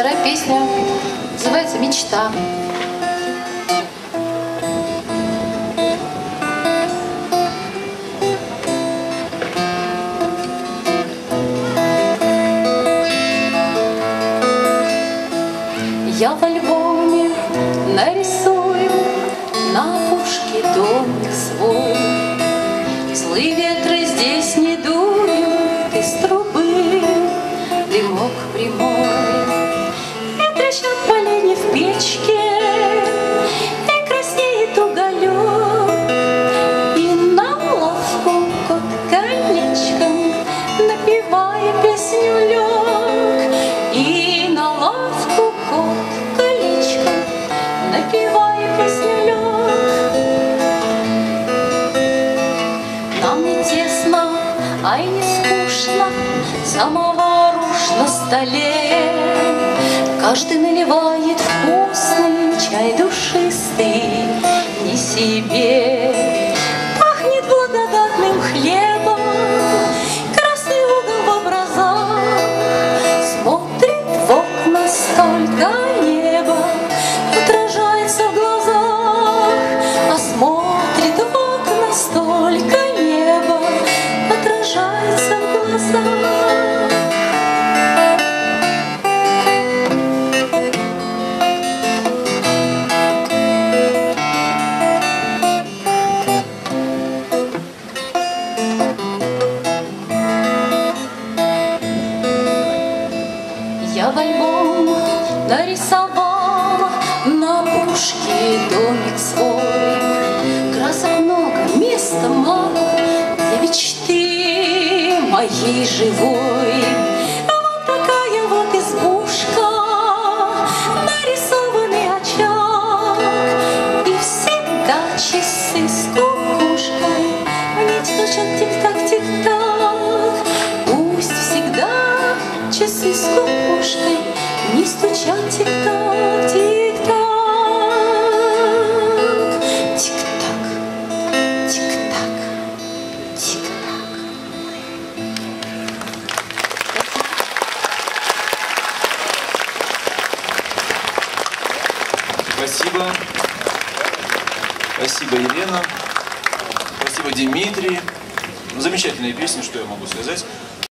Вторая песня называется «Мечта». Я в альбоме нарисую на опушке домик свой. Злые ветры здесь не дуют из трубы, дымок прямой. И трещат поленья в печке, и краснеет уголек. И на лавку кот колечком, напевая песню, лег. И на лавку кот колечком, напевая песню, лег. Нам не тесно, ай не скучно, самовар уж на столе. Каждый наливает вкусный чай душистый не себе. Пахнет благодатным хлебом, красный угол в образах. Смотрит в окна столько неба, отражается в глазах. А смотрит в окна столько неба, отражается в глазах. Я в альбом нарисовала на опушке домик свой. Красок много, места мало для мечты моей живой. Вот такая вот избушка, нарисованный очаг. И всегда часы с кукушкой мне стучат тик-так, тик-так. Пусть всегда часы с кукушкой не стучат тик-так, тик-так. Тик-так, тик-так, тик-так. Спасибо. Спасибо, Елена. Спасибо, Дмитрий. Замечательная песня, что я могу сказать.